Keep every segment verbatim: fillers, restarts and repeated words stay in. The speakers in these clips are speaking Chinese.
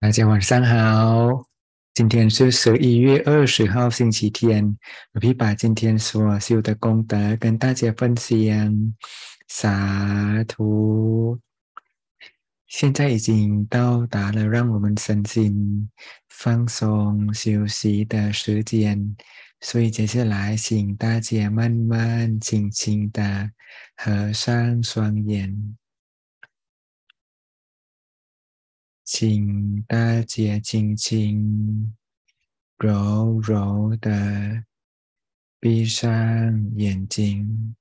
大家晚上好，今天是十一月二十号星期天，我会把今天所修的功德跟大家分享。洒图，现在已经到达了让我们身心放松休息的时间，所以接下来请大家慢慢轻轻的合上双眼。请大家轻轻、柔柔的闭上眼睛，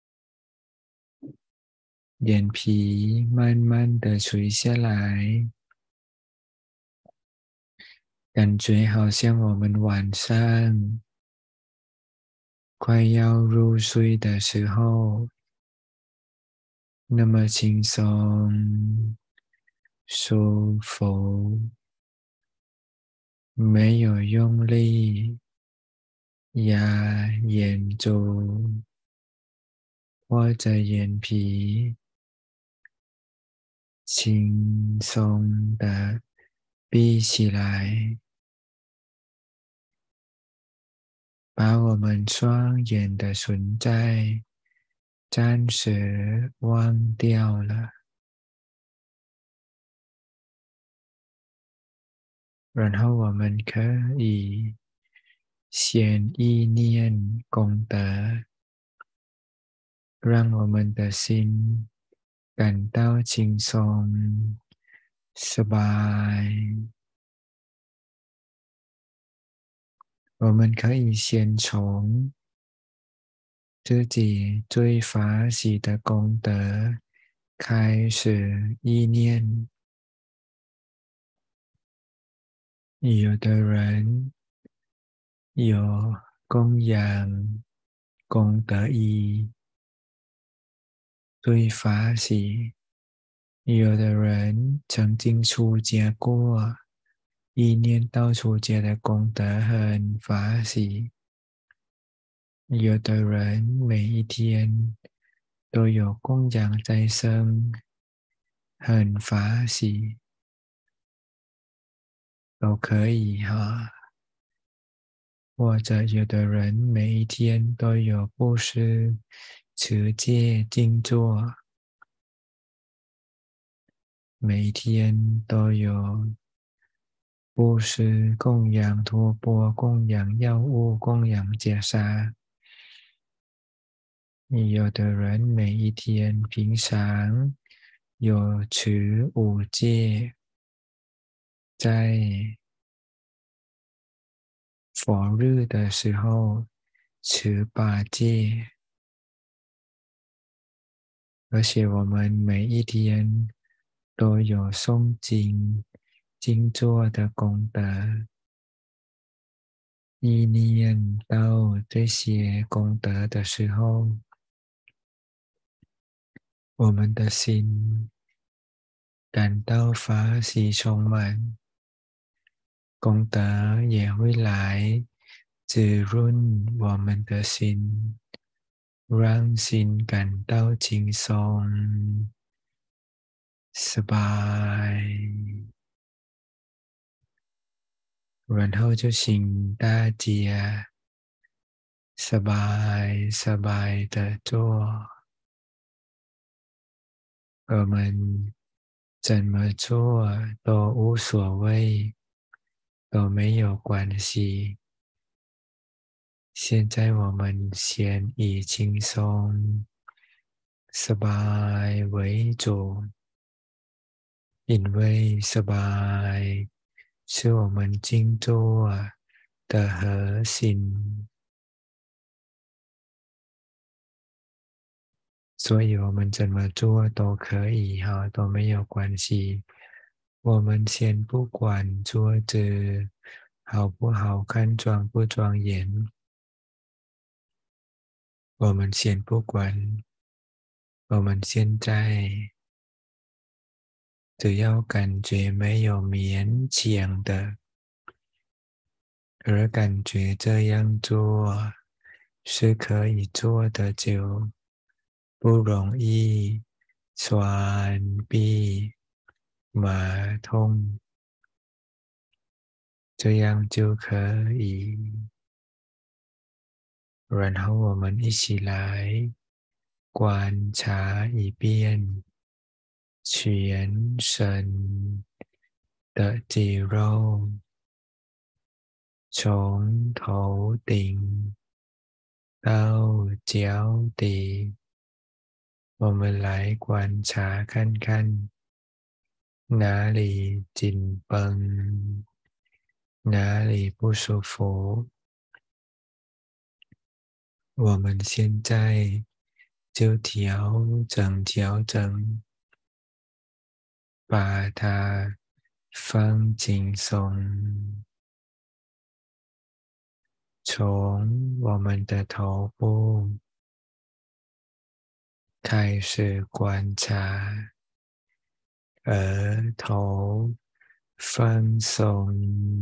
眼皮慢慢的垂下来，感觉好像我们晚上快要入睡的时候，那么轻松、舒服，没有用力压眼珠或者眼皮，轻松的闭起来，把我们双眼的存在暂时忘掉了，然后我们可以先意念功德，让我们的心感到轻松、สบาย。我们可以先从自己最法喜的功德开始意念。有的人有供养功德衣，最法喜；有的人曾经出家过，意念到出家的功德很法喜；有的人每一天都有供养在生，很法喜，都可以哈。或者有的人每一天都有布施、持戒、静坐，每一天都有布施、供养托钵、供养药物、供养袈裟。有的人每一天平常有持五戒，在佛日的时候持八戒，而且我们每一天都有诵经、静坐的功德。意念到这些功德的时候，我们的心感到法喜充满，功德也会来滋润我们的心，让心感到轻松、สบาย。然后就请大家สบายสบาย的做，我们怎么做都无所谓，都没有关系。现在我们先以轻松、สบาย为主，因为สบาย是我们静坐的核心。所以我们怎么做都可以哈，都没有关系。我们先不管桌子好不好看、庄不庄严，我们先不管。我们现在只要感觉没有勉强的，而感觉这样做是可以做的，就不容易酸痹、麻痛。 这样就可以。然后我们一起来观察一遍全身的肌肉，从头顶到脚底，我们来观察看看哪里紧绷，哪里不舒服。我们现在就调整调整，把它放轻松，从我们的头部开始观察，额头放松，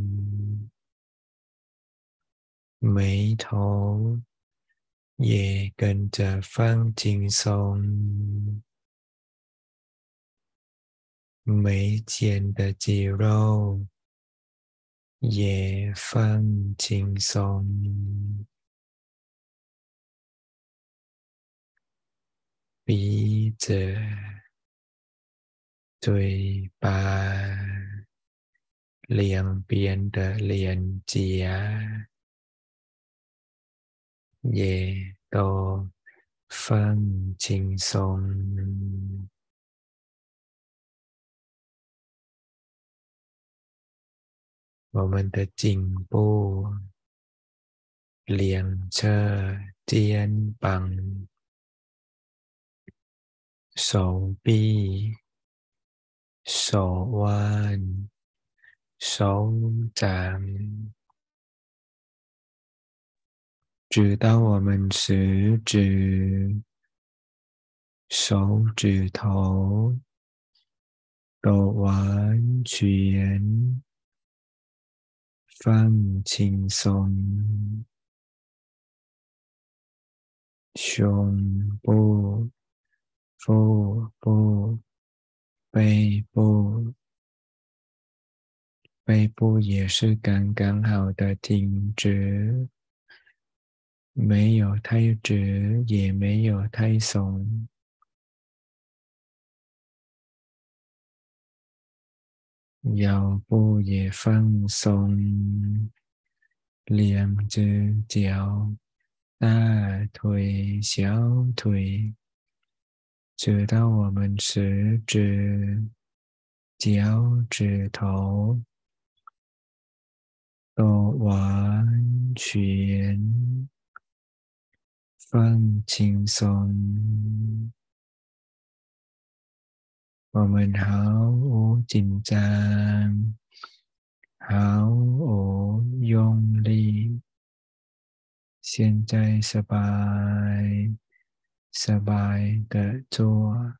眉头也跟着放轻松，眉间的肌肉也放轻松，鼻子、嘴巴、两边的脸颊也都放轻松。我们的颈部、两侧肩膀、手臂、手腕、手掌，直到我们食指、手指头都完全放轻松，胸部、腹部、背部，背部也是刚刚好的挺直，没有太直，也没有太松。腰部也放松，两只脚，大腿、小腿，直到我们食指、脚趾头都完全放轻松。我们毫无紧张，毫无用力，现在สบายสบาย的做。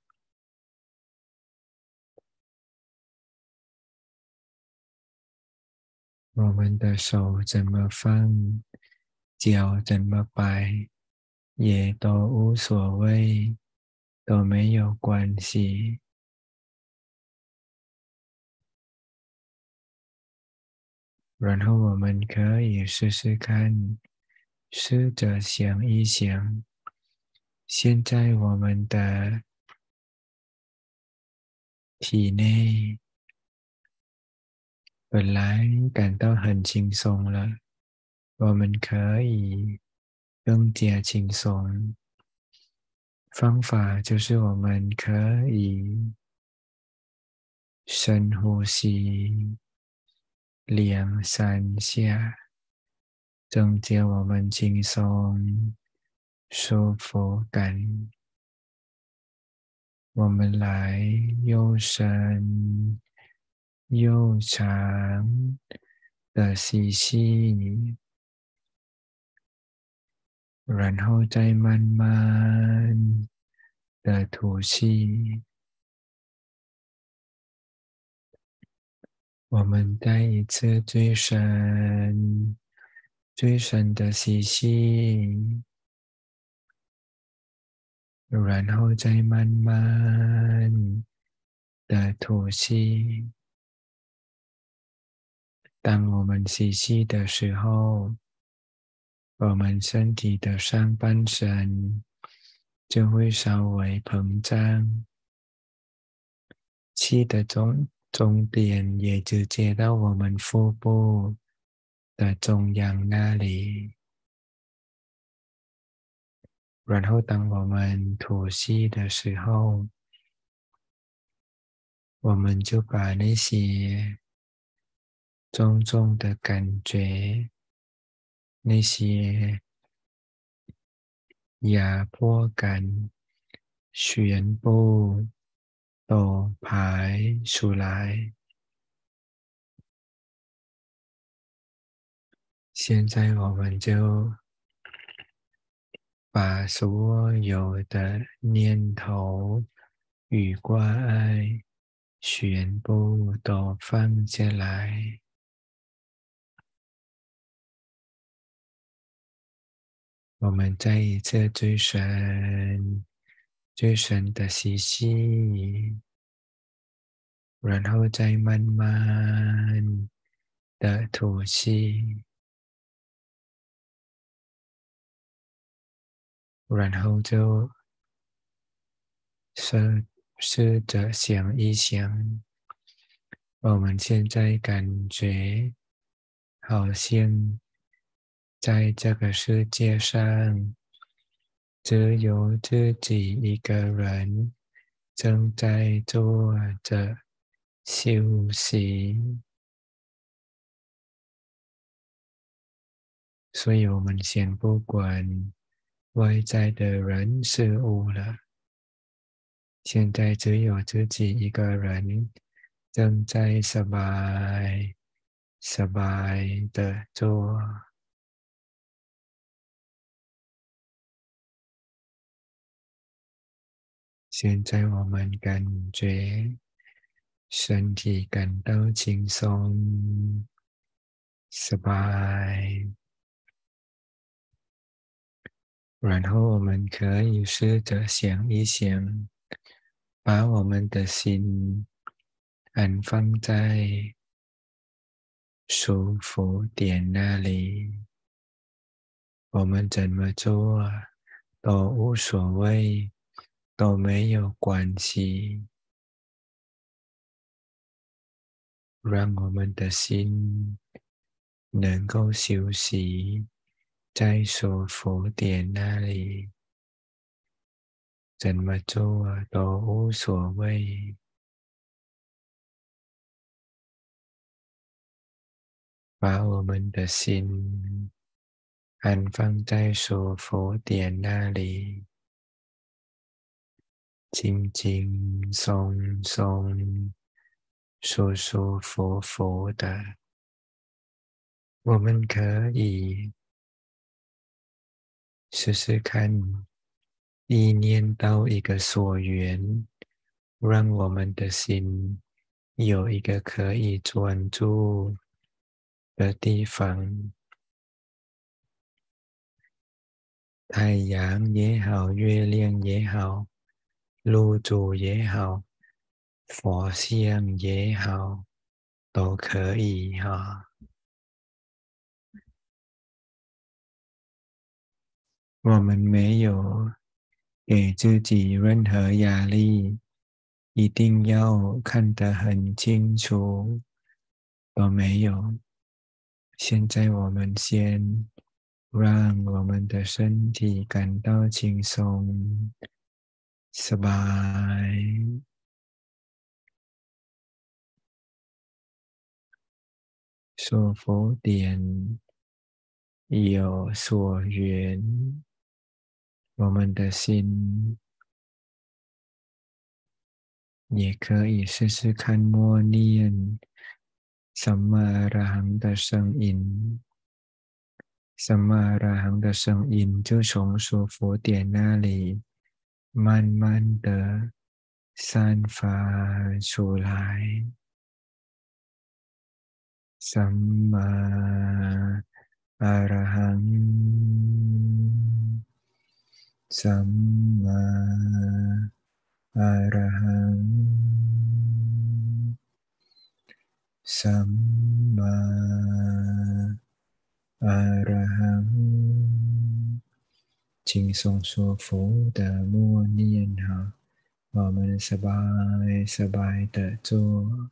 我们的手怎么放，脚怎么摆，也都无所谓，都没有关系。然后我们可以试试看，试着想一想，现在我们的体内本来感到很轻松了，我们可以更加轻松。方法就是我们可以深呼吸两三下，增加我们轻松舒服感。我们来又深又长的吸气，然后再慢慢的吐气。我们再一次最深、最深的吸气，然后再慢慢的吐气。 当我们吸气的时候，我们身体的上半身就会稍微膨胀，气的中终点也直接到我们腹部的中央那里。然后当我们吐气的时候，我们就把那些重重的感觉，那些压迫感全部都排出来。现在我们就把所有的念头与挂碍全部都放下来。我们再一次最深、最深的吸气，然后再慢慢的吐气，然后就试试着想一想，我们现在感觉好像在这个世界上，只有自己一个人正在做着休息，所以我们先不管外在的人事物了。现在只有自己一个人正在สบายสบาย的做。现在我们感觉身体感到轻松、สบาย，然后我们可以试着想一想，把我们的心安放在舒服点那里。我们怎么做都无所谓，都没有关系。让我们的心能够休息在舒服点那里，怎么做都无所谓。把我们的心安放在舒服点那里，静静松松、舒舒服服的。我们可以试试看，意念到一个所缘，让我们的心有一个可以专注的地方。太阳也好，月亮也好，露珠也好，佛像也好，都可以哈。我们没有给自己任何压力，一定要看得很清楚，都没有。现在我们先让我们的身体感到轻松、สบาย，舒服点，有所缘。我们的心也可以试试看默念สัมมาอรหัง的声音。สัมมาอรหัง的声音就从舒服点那里慢慢的散发出来。สัมมาอรหังสัมมาอรหังสัมมาอรหัง请送说佛的默念好，我们สบายสบาย的做。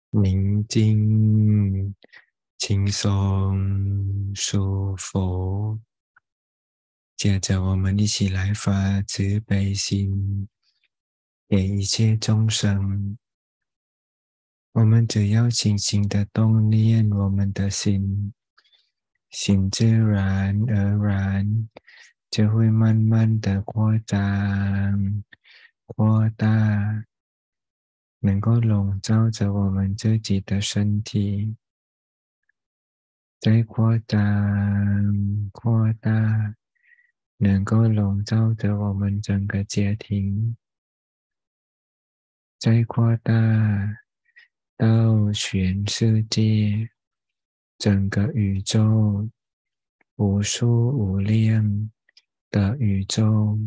宁静、轻松、舒服。接着，我们一起来发慈悲心，给一切众生。我们只要轻轻的动念我们的心，心自然而然就会慢慢的扩张、扩大，能够笼罩着我们自己的身体，再扩张、扩大，能够笼罩着我们整个家庭，再扩大到全世界，整个宇宙，无数无量的宇宙。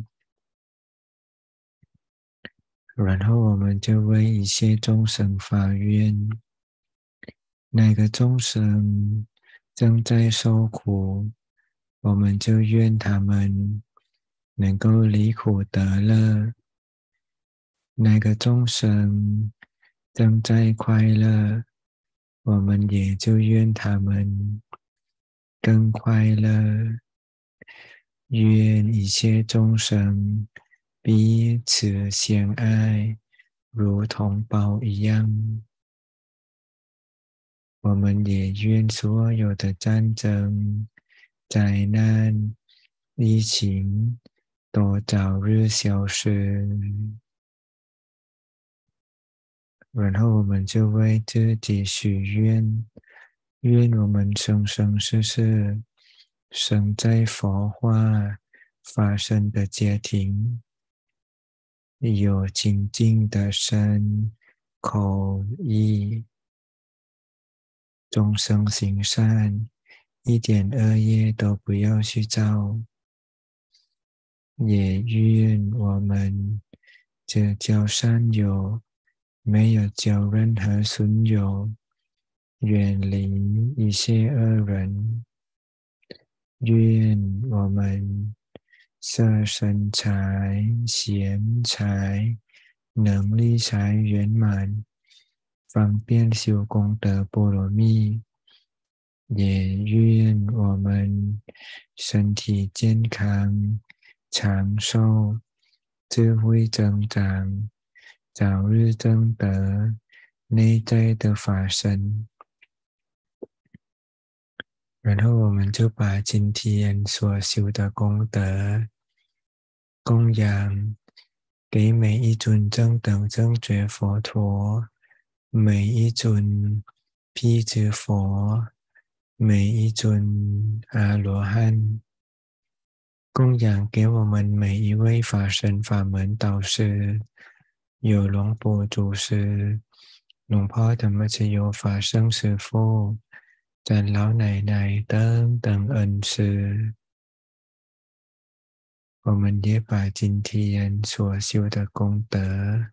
然后我们就为一切众生发愿，哪个众生正在受苦，我们就愿他们能够离苦得乐；哪个众生正在快乐，我们也就愿他们更快乐。愿一切众生彼此相爱，如同胞一样。我们也愿所有的战争、灾难、疫情都早日消失。然后我们就为自己许愿，愿我们生生世世生在佛化发生的家庭，有清净的身、口、意，众生行善，一点恶业都不要去造。也愿我们这交善友，没有交任何损友，远离一切恶人。愿我们色身财、贤财、能力财圆满，方便修功德波罗蜜。也愿我们身体健康、长寿、智慧增长，早日证得内在的法身。然后我们就把今天所修的功德供养给每一尊正等正觉佛陀，每一尊辟支佛，每一尊阿罗汉，供养给我们每一位法身法门导师，有龙婆祖师、龙婆ธรรมชโย法生师父、长老奶奶等等恩师。我们也把今天所修的功德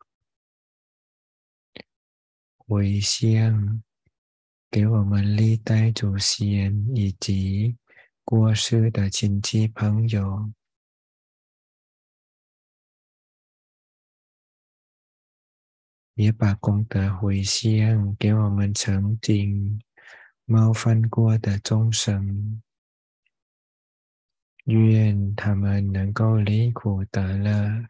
回向给我们历代祖先以及过世的亲戚朋友，也把功德回向给我们曾经冒犯过的众生，愿他们能够离苦得乐。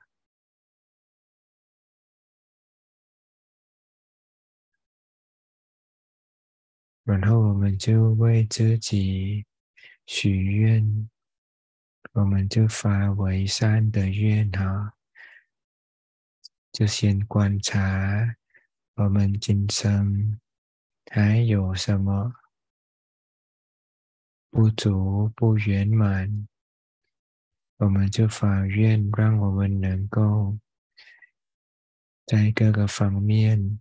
然后我们就为自己许愿，我们就发为善的愿哈，就先观察我们今生还有什么不足不圆满，我们就发愿让我们能够在各个方面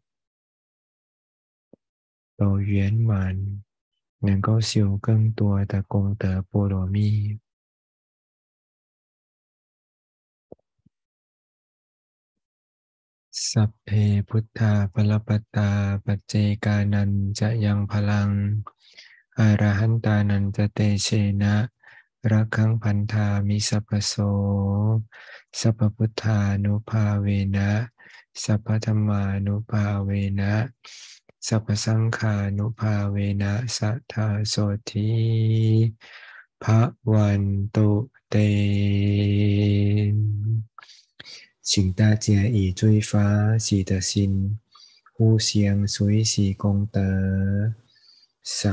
都圆满，能够修更多的功德波罗蜜。สัพเพพุทธาภลปตาปัจเจกานันจะยังพลังอรหันตานันจะเตเชนะรักขังพันธามิสัพพโสสัพพพุทธานุภาเวนะสัพพธรรมานุภาเวนะสัพพสังขานุภาเวนะสัทธาโสธีภวันตุเต请大家以最发喜的心互相随喜功德，萨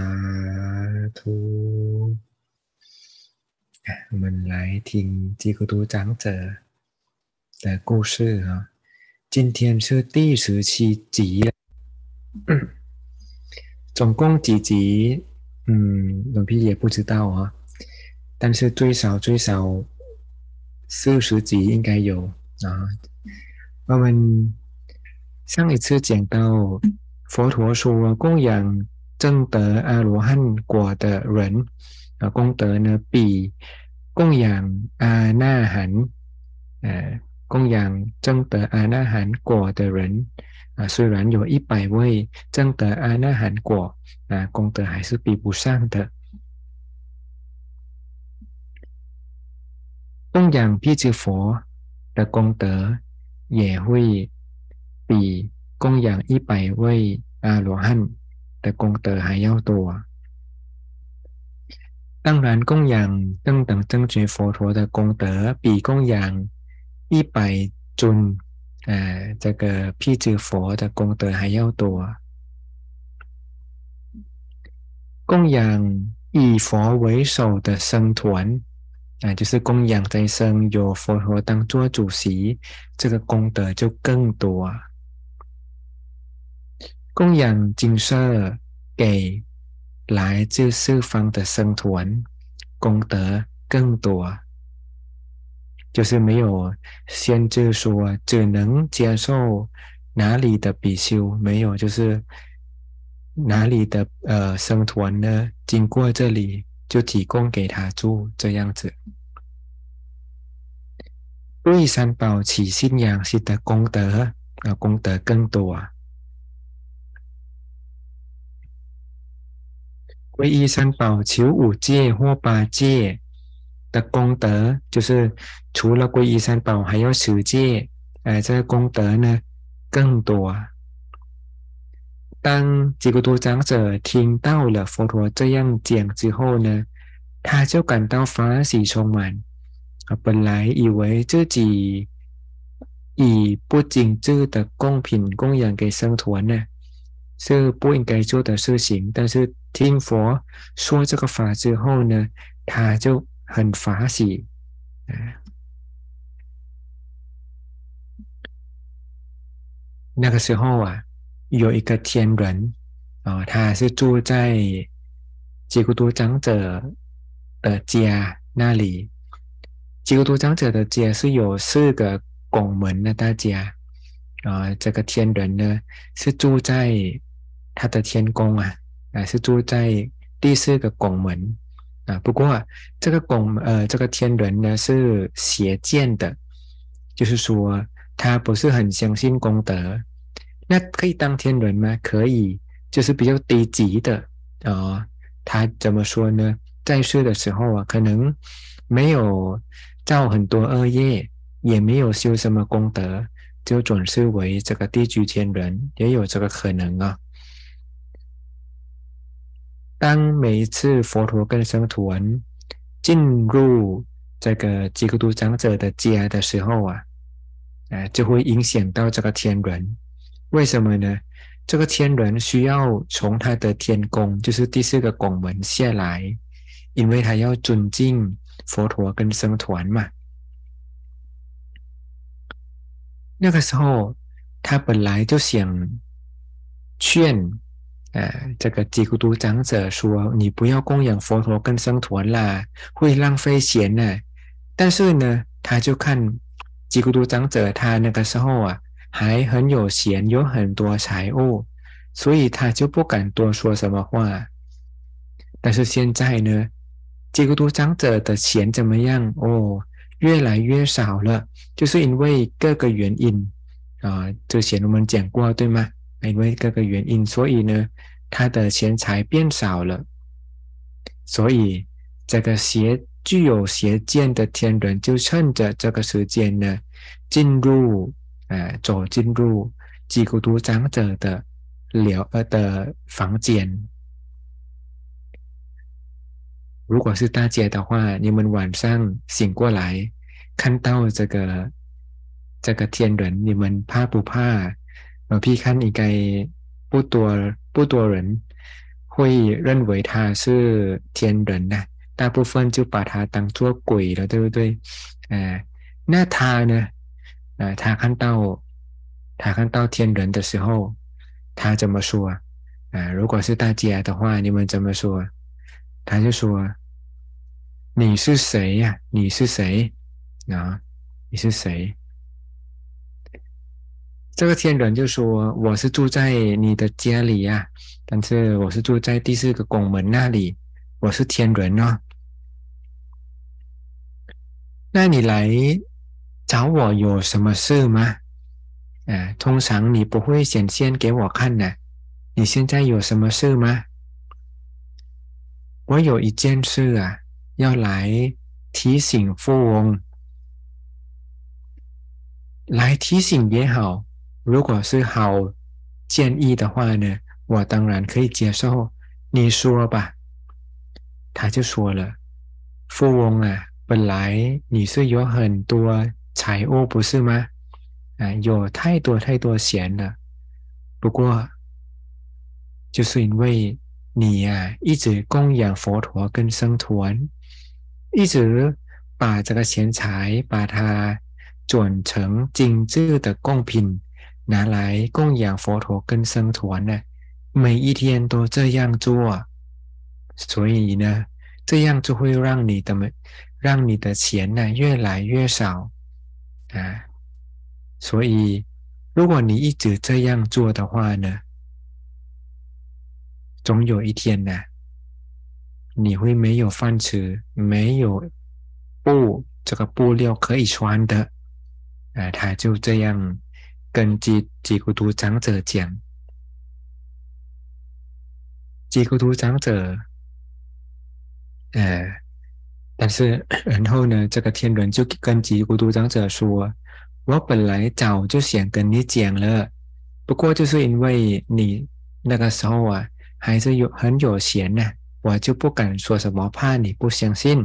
图。我们来听基督徒长者的故事啊。今天是第十七集了，总共几集？嗯，龙皮也不知道啊，但是最少最少四十集应该有啊。我们上一次讲到佛陀说供养证得阿罗汉果的人啊，功德呢比供养阿那含呃供养证得阿那含果的人啊，虽然有一百位证得阿那含果啊，功德还是比不上的。供养辟支佛的功德也会比供养一百位阿罗汉的功德还要多。当然，供养正等正觉佛陀的功德比供养一百尊呃这个辟支佛的功德还要多。供养以佛为首的僧团啊，就是供养在生有佛陀当做主席，这个功德就更多啊。供养金色给来自四方的僧团，功德更多，就是没有限制说只能接受哪里的比丘，没有，就是哪里的呃僧团呢，经过这里就提供给他住，这样子。对三宝起信仰是的功德啊，功德更多啊。皈依三宝求五戒或八戒的功德，就是除了皈依三宝还要持戒，呃，这个功德呢更多啊。当吉孤独长者听到了佛陀这样讲之后呢，他就感到欢喜充满啊，本来以为自己以不精致的贡品供养给僧团呢是不应该做的事情，但是听佛说这个法之后呢，他就很法喜。那个时候啊，有一个天人啊、哦，他是住在吉孤独长者的家那里。吉孤独长者的家是有四个拱门的大家啊、呃，这个天人呢是住在他的天宫啊，啊是住在第四个拱门啊。不过、啊、这个拱呃这个天人呢是邪见的，就是说他不是很相信功德。那可以当天人吗？可以，就是比较低级的啊、呃。他怎么说呢？在世的时候啊，可能没有造很多恶业，也没有修什么功德，就转世为这个地居天人，也有这个可能啊。当每一次佛陀跟僧团进入这个吉孤独长者的家的时候啊，呃，就会影响到这个天人。为什么呢？这个天人需要从他的天宫，就是第四个拱门下来，因为他要尊敬佛陀跟僧团嘛。那个时候，他本来就想劝呃，这个吉孤独长者说：“你不要供养佛陀跟僧团啦，会浪费钱呢。”但是呢，他就看吉孤独长者，他那个时候啊，还很有闲，有很多财物，所以他就不敢多说什么话。但是现在呢，吉孤独长者的钱怎么样？哦，越来越少了，就是因为各个原因啊、呃，之前我们讲过，对吗？因为各个原因，所以呢，他的钱财变少了。所以这个邪具有邪见的天人就趁着这个时间呢，进入呃走进入吉孤独长者的疗呃的房间。如果是大家的话，你们晚上醒过来，看到这个这个天人，你们怕不怕？呃，พี่看应该不多不多人会认为他是天人呐、大部分就把他当做鬼了，对不对？呃，那他呢？呃，他看到他看到天人的时候，他怎么说啊？呃，如果是大家的话，你们怎么说？他就说。你是谁呀、啊你是谁啊？你是谁？这个天人就说：“我是住在你的家里呀、啊，但是我是住在第四个拱门那里，我是天人哦。那你来找我有什么事吗？啊，通常你不会显现给我看的。你现在有什么事吗？我有一件事啊，要来提醒富翁。”来提醒也好，如果是好建议的话呢，我当然可以接受。你说吧，他就说了，富翁啊，本来你是有很多财物，不是吗？啊，有太多太多钱了。不过，就是因为你呀、啊，一直供养佛陀跟僧团，一直把这个钱财把它转成精致的贡品，拿来供养佛陀跟僧团呢，每一天都这样做，所以呢，这样就会让你的让你的钱呢越来越少啊。所以，如果你一直这样做的话呢，总有一天呢，你会没有饭吃，没有布这个布料可以穿的。啊，他就这样跟基基督徒长者讲。基督徒长者，呃，但是然后呢，这个天人就跟基督徒长者说：“我本来早就想跟你讲了，不过就是因为你那个时候啊，还是有很有钱呢、啊我就不敢说什么，怕你不相信。”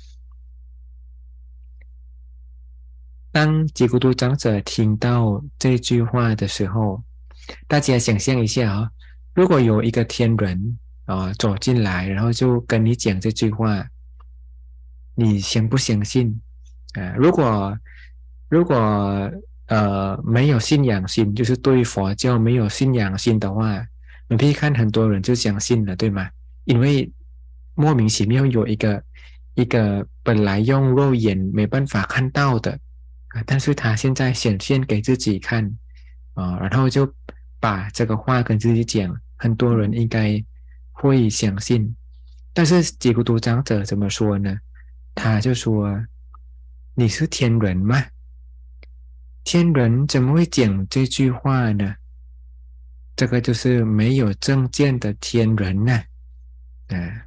当基督徒长者听到这句话的时候，大家想象一下啊、哦，如果有一个天人啊、呃走进来，然后就跟你讲这句话，你相不相信？啊、呃如果如果呃没有信仰心，就是对佛教没有信仰心的话，你可以看很多人就相信了，对吗？因为莫名其妙有一个一个本来用肉眼没办法看到的啊，但是他现在显现给自己看啊，然后就把这个话跟自己讲，很多人应该会相信。但是基督徒长者怎么说呢？他就说：“你是天人吗？天人怎么会讲这句话呢？这个就是没有正见的天人呢、啊。啊，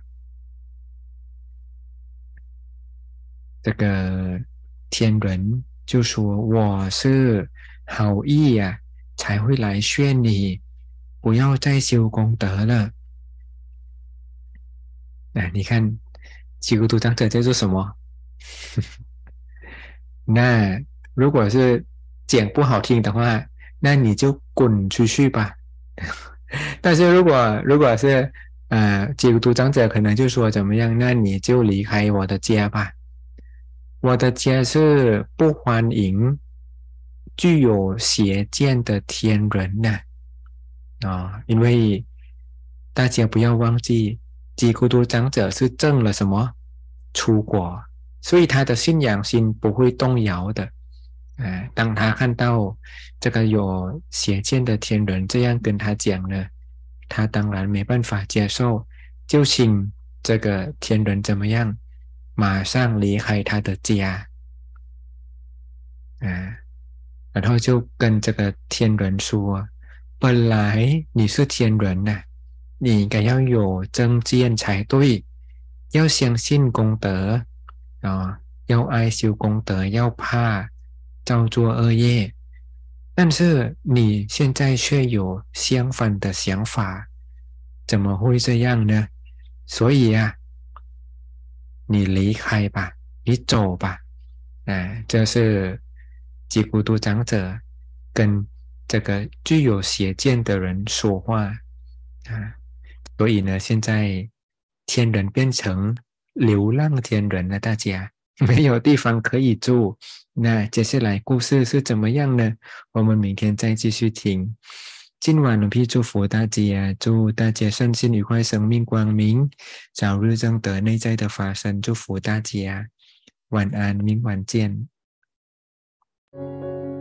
这个天人就说我是好意呀、啊，才会来劝你不要再修功德了。啊，你看基督徒长者在做什么？那如果是讲不好听的话，那你就滚出去吧。但是如果如果是呃基督徒长者可能就说怎么样，那你就离开我的家吧。我的家是不欢迎具有邪见的天人呐、啊哦，因为大家不要忘记，基督徒长者是证了什么出国，所以他的信仰心不会动摇的。呃，当他看到这个有邪见的天人这样跟他讲呢，他当然没办法接受，就请这个天人怎么样，马上离开他的家。啊，然后就跟这个天人说：“本来你是天人呐、啊你应该要有正见才对，要相信功德啊，要爱修功德，要怕造作恶业。 但是你现在却有相反的想法，怎么会这样呢？所以啊，你离开吧，你走吧。啊，这是吉孤独长者跟这个具有邪见的人说话啊。所以呢，现在天人变成流浪天人了，大家没有地方可以住。那接下来故事是怎么样呢？我们明天再继续听。今晚龙皮祝福大家，祝大家身心愉快，生命光明，早日证得内在的发生。祝福大家，晚安，明晚见。